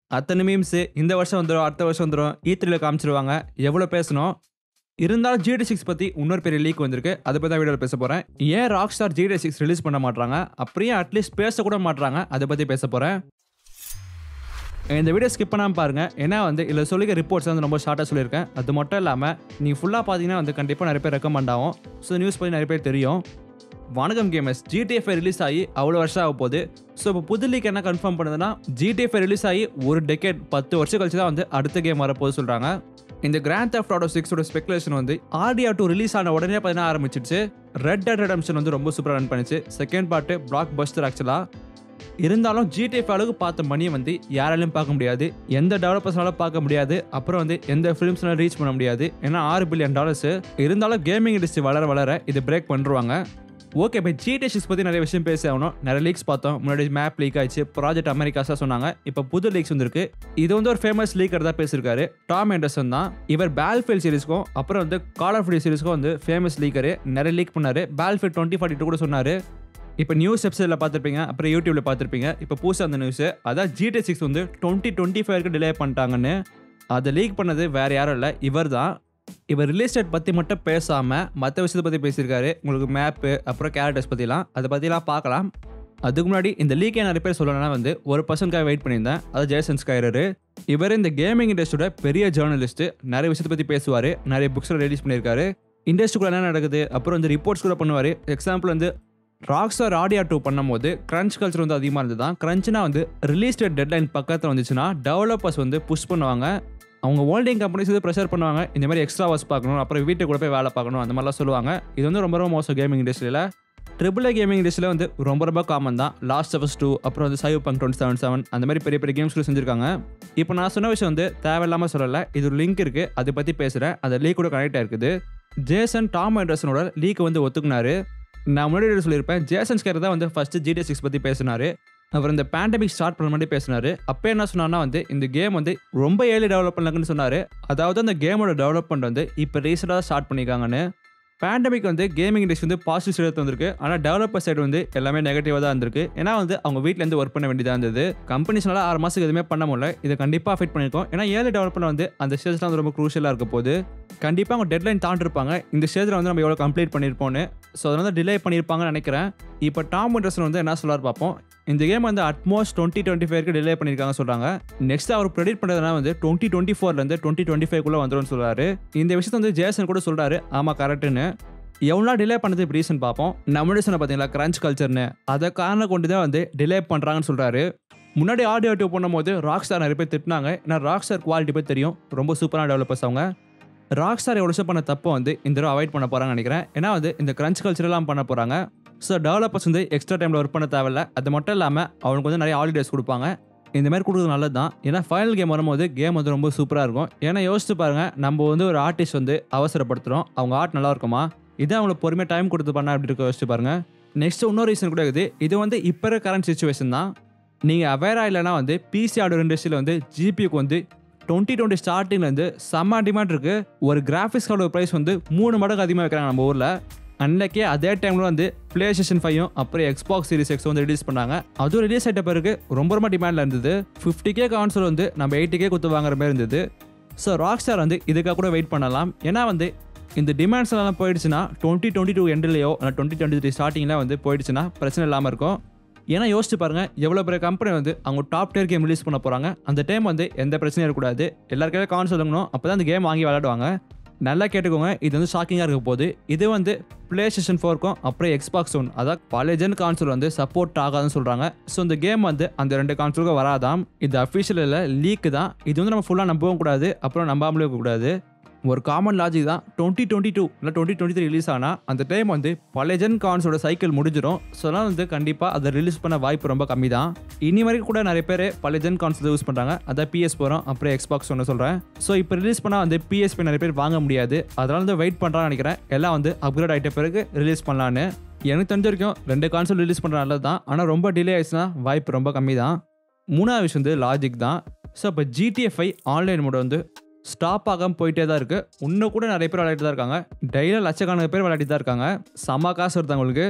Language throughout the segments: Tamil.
அத்தனை மீம்ஸ் இந்த வருஷம் வந்துடும், அடுத்த வருஷம் வந்துடும், E3ல காமிச்சிருவாங்க, எவ்வளோ பேசணும். இருந்தாலும் GTA 6 பற்றி இன்னொரு பெரிய லீக் வந்திருக்கு. அதை பற்றி தான் வீடியோவில் பேச போகிறேன். ஏன் ராக்ஸ்டார் GTA 6 ரிலீஸ் பண்ண மாட்டாங்க, அப்படியே அட்லீஸ்ட் பேசக்கூட மாட்டாங்க, அதை பற்றி பேச போகிறேன். இந்த வீடியோ ஸ்கிப் பண்ணாமல் பாருங்கள். ஏன்னா இதில் சொல்லிக்க ரிப்போர்ட்ஸ் ரொம்ப ஷார்ட்டாக சொல்லியிருக்கேன். அது மட்டும் இல்லாமல் நீங்கள் ஃபுல்லாக பார்த்தீங்கன்னா கண்டிப்பாக நிறைய பேர் ரெக்கமெண்ட் ஆகும். ஸோ நியூஸ் பற்றி நிறைய பேர் தெரியும். வணக்கம் கேமர்ஸ், GTA 5 ரிலீஸ் ஆகி அவ்வளோ வருஷம் ஆக போகுது. ஸோ இப்போ புது லீக் என்ன கன்ஃபார்ம் பண்ணுதுன்னா, GTA 5 ரிலீஸ் ஆகி ஒரு டெக்கேட் 10 வருஷம் கழிச்சு தான் அடுத்த கேம் வரப்போது சொல்கிறாங்க. இந்த Grand Theft Auto 6 speculation RDR 2 release ஆன உடனே பார்த்தீங்கன்னா ஆரம்பிச்சிடுச்சு. ரெட் டெட் ரெடெம்ப்ஷன் ரொம்ப சூப்பராக ரன் பண்ணிச்சு. செகண்ட் பார்ட்டு பிளாக் பஸ்டர் ஆக்சுவலாக. இருந்தாலும் GTA 5 அளவுக்கு பார்த்த மணியை யாராலையும் பார்க்க முடியாது, எந்த டெவலப்பர்ஸ்னாலும் பார்க்க முடியாது, அப்புறம் எந்த ஃபிலிம்ஸ்னாலும் ரீச் பண்ண முடியாது. ஏன்னா $6 பில்லியன். இருந்தாலும் கேமிங் இண்டஸ்ட்ரி வளர வளர இதை பிரேக் பண்ணுவாங்க. ஓகே, இப்போ GTA 6 பற்றி நிறைய விஷயம் பேச ஆகணும். நிறைய லீக்ஸ் பார்த்தோம். முன்னாடி மேப் லீக் ஆயிடுச்சு, ப்ராஜெக்ட் அமெரிக்காஸாக சொன்னாங்க. இப்போ புது லீக்ஸ் வந்திருக்கு. இது ஒரு ஃபேமஸ் லீக்கர் தான் பேசியிருக்காரு, டாம் ஆண்டர்சன் தான். இவர் பேல்ஃபீல்ட் சீரிஸ்க்கும் அப்புறம் கால் ஆஃப் டியூட்டி சீரிஸ்க்கும் ஃபேமஸ் லீக்கரு. நிறைய லீக் பண்ணாரு. பேல்ஃபீல்ட் 2042 கூட சொன்னார். இப்போ நியூஸ் வெப்சைட்டில் பார்த்துருப்பீங்க, அப்புறம் யூடியூப்ல பார்த்துருப்பீங்க. இப்போ புதுசாக அந்த நியூஸ், அதான் GTA 6 2025 டிலே பண்ணிட்டாங்கன்னு. அதை லீக் பண்ணது வேற யாரும் இல்லை, இவர் தான். இவர் ரிலீஸ் டேட் பற்றி மட்டும் பேசாமல் மற்ற விஷயத்தை பற்றி பேசியிருக்காரு. உங்களுக்கு மேப்பு அப்புறம் கேரக்டர்ஸ் பற்றிலாம், அதை பற்றிலாம் பார்க்கலாம். அதுக்கு முன்னாடி இந்த லீக்கே நிறைய பேர் சொல்லணும்னா ஒரு பர்சனுக்காக வெயிட் பண்ணியிருந்தேன். அது ஜேசன் ஸ்கைரரு. இவர் இந்த கேமிங் இண்டஸ்ட்ரியோட பெரிய ஜேர்னலிஸ்ட்டு. நிறைய விஷயத்தை பற்றி பேசுவார், நிறைய புக்ஸில் ரிலீஸ் பண்ணியிருக்காரு. இண்டஸ்ட்ரிக்குள்ள என்ன நடக்குது அப்புறம் ரிப்போர்ட்ஸ் கூட பண்ணுவார். எக்ஸாம்பிள் ராக்ஸ்டார் RDR 2 பண்ணும்போது கிரன்ச் கல்ச்சர் அதிகமாக இருந்தது தான். கிரன்ச்னா ரிலீஸ் டேட் டெட்லைன் பக்கத்தில் வந்துச்சுன்னா டெவலப்பர்ஸ் புஷ் பண்ணுவாங்க. அவங்க ஹோல்டிங் கம்பெனிஸ் ப்ரெஷர் பண்ணுவாங்க, இந்த மாதிரி எக்ஸ்ட்ரா வர்ஸ் பார்க்கணும், அப்புறம் வீட்டுக்கு கூட போய் வேலை பார்க்கணும், அந்த மாதிரிலாம் சொல்லுவாங்க. இது ரொம்ப ரொம்ப மோசம் கேமிங் இண்டஸ்ட்ரியில். AAA கேமிங் இண்டஸ்ட்ரியில் ரொம்ப ரொம்ப காமன் தான். லாஸ்ட் ஆஃப் அஸ் 2 அப்புறம் Cyberpunk 2077 அந்த மாதிரி பெரிய பெரிய கேம்ஸ் கூட செஞ்சுருக்காங்க. இப்போ நான் சொன்ன விஷயம் தேவையில்லாமல் சொல்லலை. இது ஒரு லிங்க் இருக்குது, அதை பற்றி பேசுகிறேன். அந்த லீக் கூட கனெக்ட் ஆயிருக்குது. ஜேசன் டாம் ஆண்டர்சனோட லீக் ஒத்துக்குனாரு. நான் முன்னாடி சொல்லியிருப்பேன், ஜேசன் ஸ்கைரர் தான் ஃபர்ஸ்ட் GTA 6 பற்றி பேசினார். அவர் இந்த பேண்டமிக் ஸ்டார்ட் பண்ண மாதிரி பேசினார். அப்போ என்ன சொன்னார்னா இந்த கேம் ரொம்ப ஏர்லி டெவலப் பண்ணலன்னு சொன்னார். அதாவது அந்த கேமோட டெவலப்மெண்ட் இப்போ ரீசெண்டாக ஸ்டார்ட் பண்ணியிருக்காங்கன்னு. Pandemic gaming industry positive side வந்திருக்கு. ஆனால் டெவலப்பர் சைடு எல்லாமே நெகட்டிவாக தான் இருந்திருக்கு. ஏன்னா அவங்க வீட்டிலேருந்து ஒர்க் பண்ண வேண்டியதாக இருந்தது. கம்பெனிஸ்னால 6 மாதத்துக்கு எதுவுமே பண்ண முடியல. இதை கண்டிப்பாக அஃபெக்ட் பண்ணியிருக்கோம். ஏன்னா ஏர்லி டெவலப்மெண்ட் அந்த ஸ்டேஜ்லாம் ரொம்ப க்ரூஷியலாக இருக்க போது. கண்டிப்பாக அவங்க டெட்லைன் தாண்டிருப்பாங்க. இந்த ஸ்டேஜில் நம்ம எவ்வளோ கம்ப்ளீட் பண்ணியிருப்போம்னு. ஸோ அதனால டிலே பண்ணியிருப்பாங்கன்னு நினைக்கிறேன். இப்போ டாம் ஆண்டர்சன் என்ன சொல்லார் பார்ப்போம். இந்த கேம் அட்மோஸ்ட் 2025 டிலே பண்ணியிருக்காங்க சொல்கிறாங்க. நெக்ஸ்ட் அவர் ப்ரெடிக்ட் பண்ணுறதுனா 2024 2025 வந்துடும் சொல்கிறாரு. இந்த விஷயத்தை ஜேசன் கூட சொல்கிறாரு, ஆமாம் கரெக்டுன்னு. எவ்வளோ டிலே பண்ணது இப்போ ரீசன் பார்ப்போம். நம்மளுடைய சொன்ன பார்த்தீங்களா கிரன்ச் கல்ச்சர்னு, அதை காரணம் கொண்டு தான் டிலே பண்ணுறாங்கன்னு சொல்கிறாரு. முன்னாடி RDR 2 பண்ணும்போது ராக்ஸ்டார் நிறைய பேர் திட்டினாங்க. ஏன்னா ராக்ஸ்டார் குவாலிட்டி போய் தெரியும், ரொம்ப சூப்பரான டெவலப்பர்ஸ் அவங்க. ராக்ஸ்டார் எவ்வளோ பண்ண தப்போ இந்த தடவை அவாய்ட் பண்ண போகிறாங்கன்னு நினைக்கிறேன். ஏன்னா இந்த கிரன்ச் கல்ச்சரெலாம் பண்ண போகிறாங்க. ஸோ டெவலப்பர்ஸ் எக்ஸ்ட்ரா டைமில் ஒர்க் பண்ண தேவையில்ல. அது மட்டும் இல்லாமல் அவனுக்கு நிறைய ஹாலிடேஸ் கொடுப்பாங்க. இந்த மாதிரி கொடுக்குறது நல்லது தான். ஏன்னா ஃபைனல் கேம் வரும்போது கேம் ரொம்ப சூப்பராக இருக்கும். ஏன்னா யோசிச்சு பாருங்கள், நம்ம ஒரு ஆர்டிஸ்ட் அவசரப்படுத்துகிறோம், அவங்க ஆர்ட் நல்லா இருக்குமா, இதே அவங்களுக்கு பொறுமையாக டைம் கொடுத்து பண்ணால் அப்படி இருக்க யோசிச்சு பாருங்கள். நெக்ஸ்ட் இன்னொரு ரீசன் கூட இருக்குது. இது இப்போ இருக்க கரண்ட் சுச்சுவேஷன் தான். நீங்கள் அவேராக இல்லைனா பிசி ஹார்ட்வேர் இண்டஸ்ட்ரியில் ஜிபிக்கு 2020 ஸ்டார்டிங்லேருந்து செம்ம டிமாண்ட் இருக்குது. ஒரு கிராஃபிக்ஸ் கார்டோட ப்ரைஸ் 3 மடங்கு அதிகமாக வைக்கிறாங்க நம்ம ஊரில். அன்னைக்கே அதே டைமில் PlayStation 5 அப்புறம் Xbox Series X ரிலீஸ் பண்ணாங்க. அதுவும் ரிலீஸ் ஆகிட்ட பிறகு ரொம்ப ரொம்ப டிமாண்டில் இருந்தது. 50K கான்சோல் நம்ம 80K கொடுத்து வாங்குற மாதிரி இருந்தது. ஸோ ராக்ஸ்டார் இதுக்காக கூட வெயிட் பண்ணலாம். ஏன்னா இந்த டிமாண்ட்ஸ் எல்லாம் போயிடுச்சுன்னா 2022 எண்ட்லையோ இல்லை 2023 ஸ்டார்டிங்கில் போயிடுச்சுன்னா பிரச்சனை இல்லாமல் இருக்கும். ஏன்னா யோசிச்சு பாருங்கள், எவ்வளோ பெரிய கம்பெனி அவங்க டாப் டியர் கேம் ரிலீஸ் பண்ண போகிறாங்க. அந்த டைம் எந்த பிரச்சனையும் இருக்கக்கூடாது, எல்லாருக்கையும் கான்சோல் வாங்கணும், அப்போ தான் அந்த கேம் வாங்கி விளையாடுவாங்க. நல்லா கேட்டுக்கோங்க, இது ஷாக்கிங்காக இருக்க போகுது. இது PlayStation 4க்கும் அப்புறம் Xbox One, அதாவது பழைய ஜென் கான்சோல் சப்போர்ட் ஆகாதுன்னு சொல்கிறாங்க. ஸோ இந்த கேம் அந்த 2 கான்சோலுக்கும் வராதாம். இது அஃபிஷியல் இல்லை, லீக் தான். இது நம்ம ஃபுல்லாக நம்பவும் கூடாது, அப்புறம் நம்பாமலே இருக்கக்கூடாது. ஒரு காமன் லாஜிக் தான். 2022 இல்லை 2023 ரிலீஸ் ஆனால் அந்த டைம் பழைய ஜென் கான்ஸோட சைக்கிள் முடிஞ்சிடும். ஸோ அதனால் கண்டிப்பாக அதை ரிலீஸ் பண்ண வாய்ப்பு ரொம்ப கம்மி தான். இனி வரைக்கும் கூட நிறைய பேர் பழைய ஜென் கான்சோல் யூஸ் பண்ணுறாங்க. அதான் PS4 அப்புறம் Xbox One சொல்கிறேன். ஸோ இப்போ ரிலீஸ் பண்ணால் PSP நிறைய பேர் வாங்க முடியாது. அதனால வெயிட் பண்ணுறான்னு நினைக்கிறேன். எல்லாம் அப்கிரேட் ஆகிட்ட பிறகு ரிலீஸ் பண்ணலான்னு. எனக்கு தெரிஞ்ச வரைக்கும் 2 கான்சோல் ரிலீஸ் பண்ணுற நல்லது தான். ஆனால் ரொம்ப டிலே ஆயிடுச்சுன்னா வாய்ப்பு ரொம்ப கம்மி தான். மூணாவது விஷயம் லாஜிக் தான். ஸோ இப்போ GTA 5 ஆன்லைன் மோட் ஸ்டாப் ஆகாமல் போயிட்டே தான் இருக்குது. இன்னும் கூட நிறைய பேர் விளையாட்டு தான் இருக்காங்க. டெய்லியும் லட்சக்கணக்கான பேர் விளையாட்டி தான் இருக்காங்க. செம்ம காசு வருது அவங்களுக்கு.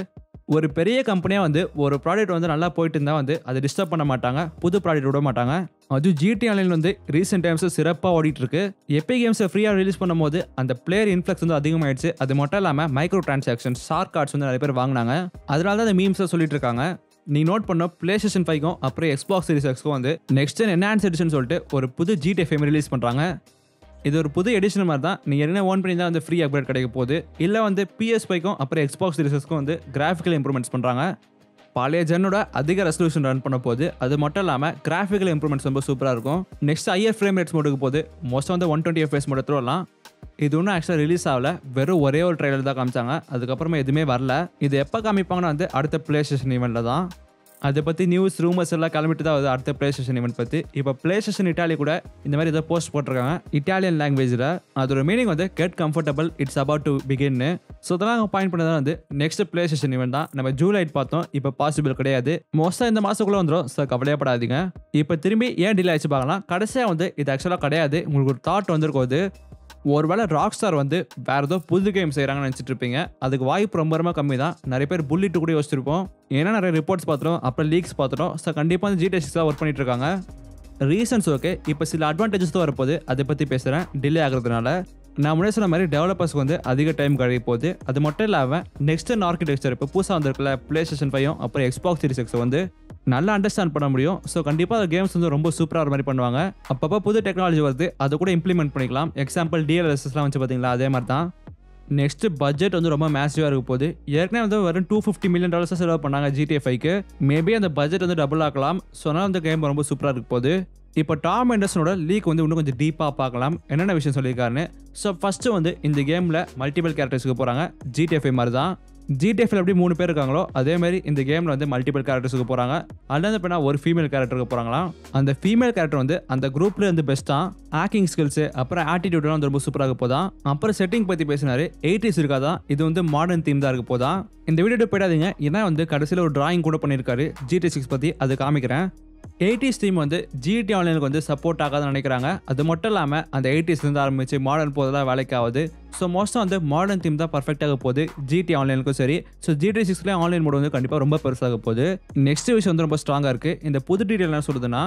ஒரு பெரிய கம்பெனியாக வந்து ஒரு ப்ராடக்ட் வந்து நல்லா போயிட்டு இருந்தால் வந்து அதை டிஸ்டர்ப் பண்ண மாட்டாங்க, புது ப்ராடக்ட் விட மாட்டாங்க. அதுவும் ஜிடி ஆன்லைன் வந்து ரீசெண்ட் டைம்ஸ் சிறப்பாக ஓடிட்டு இருக்கு. எப்போ கேம்ஸை ஃப்ரீயாக ரிலீஸ் பண்ணும்போது அந்த பிளேயர் இன்ஃப்ளக்ஸ் வந்து அதிகமாகிடுச்சு. அது மட்டும் இல்லாமல் மைக்ரோ டிரான்சாக்ஷன் ஷார்ட் கார்ட்ஸ் வந்து நிறைய பேர் வாங்கினாங்க. அதனால தான் அந்த மீம்ஸை சொல்லிட்டு இருக்காங்க. நீ நோட் பண்ண PlayStation 5க்கும் அப்புறம் Xbox Series Xக்கும் வந்து நெக்ஸ்ட் ஜென் என்ஹான்ஸ் எடிஷன் சொல்லிட்டு ஒரு புது GTA 5 ரிலீஸ் பண்ணுறாங்க. இது ஒரு புது எடிஷன் மாதிரி தான். நீங்கள் என்ன ஓன் பண்ணி தான் வந்து ஃப்ரீ அப்கிரேட் கிடைக்க போகுது. இல்லை வந்து PS5க்கும் அப்புறம் Xbox Series Xக்கும் வந்து கிராஃபிக்கல் இம்ப்ரூவ்மெண்ட்ஸ் பண்ணுறாங்க. பழைய ஜென்னோட அதிக ரெசல்யூஷன் ரன் பண்ண போது. அது மட்டும் இல்லாமல் கிராஃபிக்கல் இம்ப்ரூவ்மெண்ட்ஸ் ரொம்ப சூப்பராக இருக்கும். நெக்ஸ்ட் ஹையர் ஃப்ரேம் ரேட்ஸ் மோடுக்கு போது மோஸ்ட்டாக வந்து 120 FPS மோட் எடுத்துடலாம். இது ஒன்றும் ஆக்சுவலாக ரிலீஸ் ஆகல, வெறும் ஒரே ஒரு ட்ரைலர் தான் காமிச்சாங்க. அதுக்கப்புறமா எதுவுமே வரல. இது எப்போ காமிப்பாங்கன்னா வந்து அடுத்த PlayStation ஈவெண்ட்டில் தான். அதை பற்றி நியூஸ் ரூமர்ஸ் எல்லாம் கிளம்பிட்டு தான் வருது அடுத்த PlayStation ஈவெண்ட் பற்றி. இப்போ PlayStation இட்டாலி கூட இந்த மாதிரி ஏதோ போஸ்ட் போட்டிருக்காங்க இட்டாலியன் லாங்குவேஜில். அதோட மீனிங் வந்து get comfortable, it's about to பிகின்னு. ஸோ இதெல்லாம் அவங்க பாயிண்ட் பண்ணதான் வந்து நெக்ஸ்ட் PlayStation ஈவெண்ட் தான். நம்ம ஜூலை பார்த்தோம், இப்போ பாசிபிள் கிடையாது. மோஸ்ட்டாக இந்த மாதத்துக்குள்ளே வந்துடும். ஸோ கவலையப்படாதீங்க. இப்போ திரும்பி ஏன் டிலே ஆச்சு பார்க்கலாம். கடைசியாக வந்து இது ஆக்சுவலாக கிடையாது. உங்களுக்கு ஒரு தாட் வந்திருக்கோது, ஒருவேளை ராக்ஸ்டார் வந்து வேற ஏதோ புது கேம் செய்கிறாங்கன்னு நினச்சிட்டு இருப்பீங்க. அதுக்கு வாய்ப்பு ரொம்ப ரொம்ப கம்மி தான். நிறைய பேர் புல்லிட்டு கூட யோசிச்சிருப்போம். ஏன்னா நிறைய ரிப்போர்ட்ஸ் பார்த்துட்டோம், அப்புறம் லீக்ஸ் பார்த்துட்டோம். ஸோ கண்டிப்பாக வந்து GTA 6 ஒர்க் பண்ணிட்டு இருக்காங்க. Reasons okay. இப்போ சில அட்வான்டேஜஸ் தான் வரப்போகுது, அதை பற்றி பேசுகிறேன். டிலே ஆகிறதுனால நான் முன்னாடி சொன்ன மாதிரி டெவலப்பர்ஸ்க்கு வந்து அதிக டைம் கிடைக்க போகுது. அது மட்டும் இல்லாமல் நெக்ஸ்ட் ஆர்கிடெக்சர் இப்போ புதுசாக வந்திருக்கல PlayStation 5ம் அப்புறம் Xbox Series X வந்து நல்லா அண்டர்ஸ்டாண்ட் பண்ண முடியும். ஸோ கண்டிப்பாக அந்த கேம்ஸ் வந்து ரொம்ப சூப்பராக மாதிரி பண்ணுவாங்க. அப்பப்போ புது டெக்னாலஜி வருது, அதை கூட இம்ப்ளிமெண்ட் பண்ணிக்கலாம். எக்ஸாம்பிள் DLSSலாம் வச்சு பார்த்தீங்களா, அதே மாதிரி தான். நெக்ஸ்ட் பட்ஜெட் வந்து ரொம்ப மேசிவாக இருக்க போகுது. ஏற்கனவே வந்து வெறும் $250 million செலவு பண்ணாங்க GTA 5க்கு. மேபி அந்த பட்ஜெட் வந்து டபுள் ஆக்கலாம். ஸோ அதனால் அந்த கேம் ரொம்ப சூப்பராக இருக்க போகுது. இப்போ டாம் ஹெண்டர்சனோட லீக் வந்து இன்னும் கொஞ்சம் டீப்பாக பார்க்கலாம் என்னென்ன விஷயம் சொல்லியிருக்காருன்னு. ஸோ ஃபஸ்ட்டு வந்து இந்த கேமில் மல்டிபிள் கேரக்டர்ஸுக்கு போகிறாங்க. GTA 5 மாதிரி தான். GTA 5 எப்படி 3 பேர் இருக்காங்களோ அதே மாதிரி இந்த கேமில் வந்து மல்டிபிள் கேரக்டர்ஸுக்கு போகிறாங்க. அதில் இப்போ ஒரு ஃபீமேல் கேரக்டருக்கு போகிறாங்களாம். அந்த ஃபீமேல் கேரக்டர் வந்து அந்த குரூப்ல இருந்து பெஸ்ட்டாக ஆக்டிங் ஸ்கில்ஸு அப்புறம் ஆட்டிடியூட்லாம் வந்து ரொம்ப சூப்பராக போதான். அப்புறம் செட்டிங் பற்றி பேசினாரு. 80s இருக்காதான், இது வந்து மாடர்ன் தீம் தான் இருக்க போதான். இந்த வீடியோ போயிடாதீங்க, ஏன்னா வந்து கடைசியில் ஒரு டிராயிங் கூட பண்ணியிருக்காரு GTA 6 பற்றி, அது காமிக்கிறேன். 80s தீம் வந்து GT ஆன்லைனுக்கு வந்து சப்போர்ட் ஆகாதுன்னு நினைக்கிறாங்க. அது மட்டும் இல்லாமல் அந்த 80ஸ்லேருந்து ஆரம்பிச்சு மாடர்ன் போதெல்லாம் வேலைக்கு ஆகுது. ஸோ மோஸ்ட்டாக வந்து மாடர்ன் தீம் தான் பர்ஃபெக்டாக போகுது GT ஆன்லைனுக்கும் சரி. ஸோ GTA 6லேயே ஆன்லைன் மோட் வந்து கண்டிப்பாக ரொம்ப பெருசாக போகுது. நெக்ஸ்ட் விஷயம் வந்து ரொம்ப ஸ்ட்ராங்காக இருக்குது. இந்த புது டீட்டெயில் என்ன சொல்லுதுன்னா,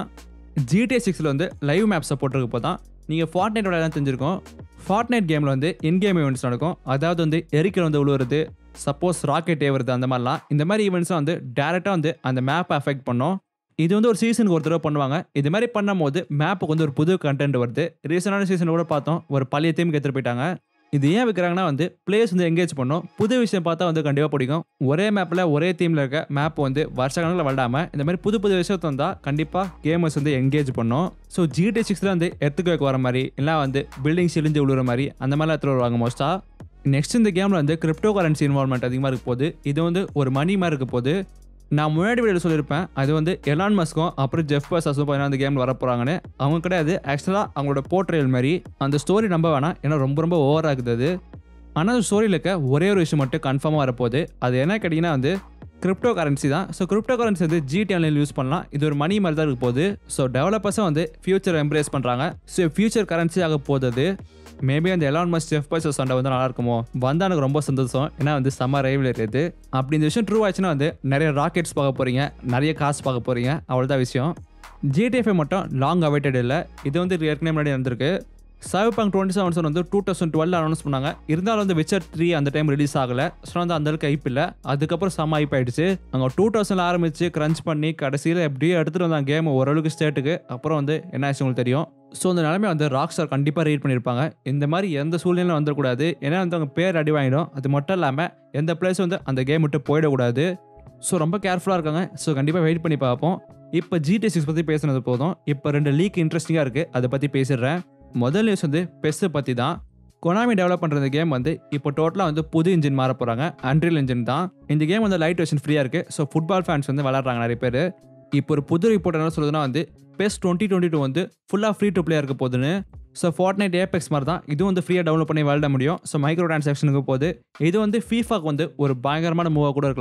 GTA 6ல் வந்து லைவ் மேப் சப்போர்ட் இருக்க போது தான். நீங்கள் ஃபார்ட்நைட் விளையாட தெரிஞ்சிருக்கும். ஃபார்ட்நைட் கேமில் வந்து இன்கேம் ஈவெண்ட்ஸ் நடக்கும். அதாவது வந்து எரிக்கல் வந்து விழுவுறது, சப்போஸ் ராக்கெட் ஏவுறது, அந்த மாதிரிலாம். இந்த மாதிரி ஈவெண்ட்ஸ்லாம் வந்து டேரெக்டாக வந்து அந்த மேப்பை அஃபெக்ட் பண்ணும். இது வந்து ஒரு சீசனுக்கு ஒரு தடவை பண்ணுவாங்க. இது மாதிரி பண்ணும்போது மேப்புக்கு வந்து ஒரு புது கண்டென்ட் வருது. ரீசெண்டான சீசன் கூட பார்த்தோம், ஒரு பழைய தீமுக்கு எடுத்துட்டு போயிட்டாங்க. இது ஏன் வைக்கிறாங்கன்னா வந்து பிளேயர்ஸ் வந்து எங்கேஜ் பண்ணும். புது விஷயம் பார்த்தா வந்து கண்டிப்பாக பிடிக்கும். ஒரே மேப்பில் ஒரே தீமில் இருக்க மேப் வந்து வருஷ கணக்கில் விளாடாமல் இந்த மாதிரி புது புது விஷயத்தை வந்தால் கண்டிப்பாக கேமர்ஸ் வந்து எங்கேஜ் பண்ணும். ஸோ GTA 6ல வந்து எர்த்துக்கு வர மாதிரி இல்லை வந்து பில்டிங்ஸ் இழிஞ்சு விழுற மாதிரி அந்த மாதிரிலாம் எடுத்துகிட்டு வருவாங்க மோஸ்ட்டாக. நெக்ஸ்ட் இந்த கேமில் வந்து கிரிப்டோ கரன்சி இன்வால்மெண்ட் அதிகமாக இருக்க போது. இது வந்து ஒரு மணி மாதிரி இருக்க போது. நான் முன்னாடி வீடியோ சொல்லியிருப்பேன், அது வந்து எலான் மஸ்க்கும் அப்புறம் ஜெஃப் பெசோஸும் பார்த்தீங்கன்னா அந்த கேமில் வர போகிறாங்கன்னு. அவங்க கிடையாது, ஆக்சுவலாக அவங்களோட போர்ட்ரேல் மாதிரி. அந்த ஸ்டோரி நம்ப வேணாம், ஏன்னா ரொம்ப ரொம்ப ஓவராக இருக்குது அது. ஆனால் அந்த ஸ்டோரியில் இருக்க ஒரே ஒரு விஷயம் மட்டும் கன்ஃபார்மாக வரப்போகுது. அது என்ன கேட்டிங்கன்னா வந்து கிரிப்டோ கரன்சி தான். ஸோ கிரிப்டோ கரன்சி வந்து GT ஆன்லைனில் யூஸ் பண்ணலாம். இது ஒரு மணி மாதிரி தான் இருக்க போகுது. ஸோ டெவலப்பர்ஸும் வந்து ஃபியூச்சர் எம்ப்ரேஸ் பண்ணுறாங்க. ஸோ ஃபியூச்சர் கரன்சி ஆக போகுது. மேபி அந்த எலான் மஸ்க் ஜெஃப் பெசோஸ் சண்டை வந்து நல்லா இருக்குமோ, வந்தால் எனக்கு ரொம்ப சந்தோஷம். ஏன்னா வந்து செம்ம ரைவலரி இது. அப்படி இந்த விஷயம் ட்ரூ ஆச்சுன்னா வந்து நிறைய ராக்கெட்ஸ் பார்க்க போகிறீங்க, நிறைய காசு பார்க்க போகிறீங்க, அவ்வளோதான் விஷயம். GTA 5 மட்டும் லாங் அவைட்டட் இல்லை. இது வந்து ஏற்கனவே முன்னாடி நடந்திருக்கு. Cyberpunk 2077 வந்து 2012 அனௌன்ஸ் பண்ணாங்க. இருந்தாலும் வந்து Witcher 3 அந்த டைம் ரிலீஸ் ஆகலை. ஸோ வந்து அந்த அளவுக்கு ஹைப் இல்லை. அதுக்கப்புறம் செம்ம ஹைப் ஆயிடுச்சு. அங்கே 2000 ஆரம்பிச்சு கிரன்ச் பண்ணி கடைசியில் எப்படியோ எடுத்துகிட்டு வந்தாங்க கேம் ஓரளவுக்கு ஸ்டேட்டுக்கு. அப்புறம் வந்து என்ன ஆச்சு உங்களுக்கு தெரியும். ஸோ அந்த நிலைமை வந்து ராக்ஸ்டார் கண்டிப்பாக ரீட் பண்ணியிருப்பாங்க. இந்த மாதிரி எந்த சூழ்நிலையும் வந்துடக்கூடாது. ஏன்னா வந்து அவங்க பேர் அடி வாங்கிடும். அது மட்டும் இல்லாமல் எந்த பிளேஸ் வந்து அந்த கேம் விட்டு போயிடக்கூடாது. ஸோ ரொம்ப கேர்ஃபுல்லாக இருக்காங்க. ஸோ கண்டிப்பாக வெயிட் பண்ணி பார்ப்போம். இப்போ GTA 6 பற்றி பேசுனது போதும். இப்போ 2 லீக் இன்ட்ரெஸ்டிங்காக இருக்குது, அதை பற்றி பேசிடுறேன். முதல் நியூஸ் வந்து பெஸ் பற்றி தான். கொனாமி டெவலப் பண்ணுற இந்த கேம் வந்து இப்போ டோட்டலாக வந்து புது இன்ஜின் மாற போகிறாங்க. அன்ரியல் இன்ஜின் தான். இந்த கேம் வந்து லைட் வெர்ஷன் ஃப்ரீயாக இருக்குது. ஸோ ஃபுட்பால் ஃபேன்ஸ் வந்து விளாட்றாங்க நிறைய பேர். இப்போ ஒரு புது ரிப்போர்ட் என்ன சொல்லுதுன்னா வந்து PES 2022 வந்து ஃபுல்லாக ஃப்ரீ டு பிளே இருக்க போகுதுன்னு. ஸோ Fortnite Apex மாதிரி தான் இது வந்து ஃப்ரீயாக டவுன்லோட் பண்ணி விளாட முடியும். ஸோ மைக்ரோ டிரான்சாக்ஷனுக்கு போகுது. இது வந்து ஃபீஃபாக்கு வந்து ஒரு பயங்கரமான மூவாக கூட இருக்கலாம்.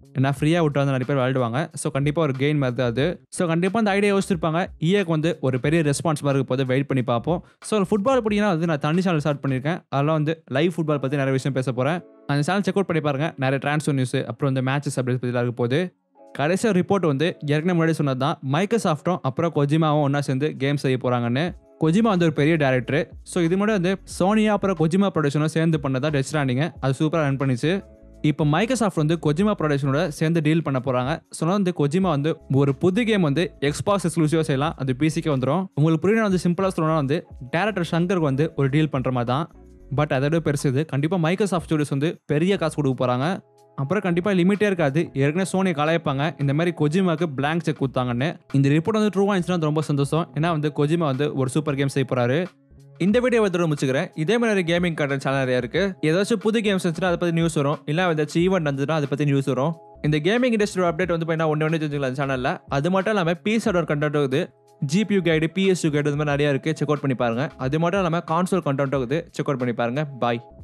ஏன்னா ஃப்ரீயாக விட்டு வந்து நிறைய பேர் விளையாடுவாங்க. ஸோ கண்டிப்பாக ஒரு கெயின் மாதிரி தான் அது. ஸோ கண்டிப்பாக அந்த ஐடியா யோசிச்சிருப்பாங்க. EAக்கு வந்து ஒரு பெரிய ரெஸ்பான்ஸ் மாதிரி இருக்க போது வெயிட் பண்ணி பார்ப்போம். ஸோ ஃபுட்பால் பிடிங்கன்னா வந்து நான் தனி சேனல் ஸ்டார்ட் பண்ணியிருக்கேன். அதெல்லாம் வந்து லைவ் ஃபுட்பால் பற்றி நிறைய விஷயம் பேச போகிறேன். அந்த சேனல் செக் அவுட் பண்ணி பாருங்க. நிறைய ட்ரான்ஸ்ஃபர் நியூஸ் அப்புறம் இந்த மேட்சஸ் அப்டேட்ஸ் பற்றிலாம் இருக்க போது. கடைசியாக ரிப்போர்ட் வந்து ஏற்கனவே முன்னாடி சொன்னது தான் மைக்ரோசாஃப்ட்டும் அப்புறம் கொஜிமாவும் ஒன்றா சேர்ந்து கேம் செய்ய போகிறாங்கன்னு. கொஜிமா வந்து ஒரு பெரிய டேரக்டர். ஸோ இது மட்டும் வந்து சோனியா அப்புறம் கொஜிமா ப்ரொடக்ஷனும் சேர்ந்து பண்ணதா டெத் ஸ்ட்ராண்டிங் அது சூப்பராக ரன் பண்ணிச்சு. இப்போ மைக்ரோசாஃப்ட் வந்து கொஜிமா ப்ரொடக்ஷனோட சேர்ந்து டீல் பண்ண போகிறாங்க. ஸோ வந்து கொஜிமா வந்து ஒரு புது கேம் வந்து எக்ஸ்பாக்ஸ் எக்ஸ்க்ளூசிவாக செய்யலாம். அது பிசிக்கு வந்துடும். உங்களுக்கு புரியணும் வந்து சிம்பிளாக சொல்லணும்னா வந்து டேரக்டர் சங்கருக்கு வந்து ஒரு டீல் பண்ணுற மாதிரி தான். பட் அதோட பெருசு இது. கண்டிப்பாக மைக்ரோசாஃப்ட் ஸ்டுடியோஸ் வந்து பெரிய காசு கொடுக்க போகிறாங்க. அப்புறம் கண்டிப்பாக லிமிட்டே இருக்காது. ஏற்கனவே சோனியை கலாய்ப்பாங்க இந்த மாதிரி கொஜிமாக்கு பிளாங்க் செக் கொடுத்தாங்கன்னு. இந்த ரிப்போர்ட் வந்து ட்ரூவாக இருந்துச்சுன்னா ரொம்ப சந்தோஷம். ஏன்னா வந்து கொஜிமா வந்து ஒரு சூப்பர் கேம் செய்ய போகிறாரு. இந்த வீடியோ வந்து முடிச்சுக்கிறேன். இதே மாதிரி கேமிங் கண்டென்ட் சேனல் நிறைய இருக்கு. ஏதாச்சும் புது கேம்ஸ் இருந்துச்சுன்னா அதை பற்றி நியூஸ் வரும். இல்லை ஏதாச்சும் ஈவெண்ட் வந்துச்சுன்னா அதை பற்றி நியூஸ் வரும். இந்த கேமிங் இண்டஸ்ட்ரி அப்டேட் வந்து பார்த்தீங்கன்னா ஒன்று தெரிஞ்சுக்கலாம் சேனலில். அது மட்டும் இல்லாமல் PC ஹார்ட்வேர் கண்டென்ட் இருக்குது. GPU கைடு, PS2 கைடு இந்த மாதிரி நிறைய இருக்குது. செக் அவுட் பண்ணி பாருங்க. அது மட்டும் இல்லாமல் கான்சோல் கண்டென்ட் இருக்குது. செக் அவுட் பண்ணி பாருங்க. பாய்.